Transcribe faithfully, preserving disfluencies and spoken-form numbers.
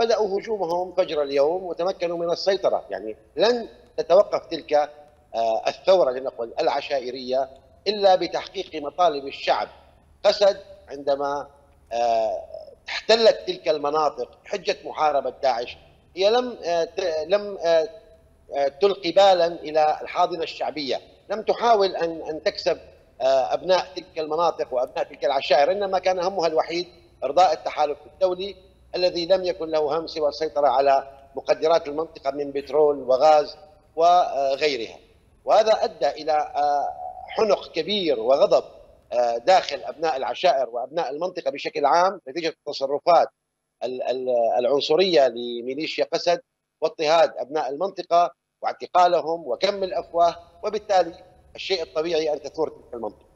بدأوا هجومهم فجر اليوم وتمكنوا من السيطرة. يعني لن تتوقف تلك آه، الثورة لنقل العشائرية إلا بتحقيق مطالب الشعب. قسد عندما آه، احتلت تلك المناطق حجة محاربة داعش، هي لم آه، لم آه، تلقي بالا الى الحاضنه الشعبيه، لم تحاول ان ان تكسب ابناء تلك المناطق وابناء تلك العشائر، انما كان همها الوحيد ارضاء التحالف الدولي الذي لم يكن له هم سوى السيطره على مقدرات المنطقه من بترول وغاز وغيرها. وهذا ادى الى حنق كبير وغضب داخل ابناء العشائر وابناء المنطقه بشكل عام نتيجه التصرفات العنصريه لميليشيا قسد واضطهاد ابناء المنطقه واعتقالهم وكم الافواه، وبالتالي الشيء الطبيعي ان تثور تلك المنطقه.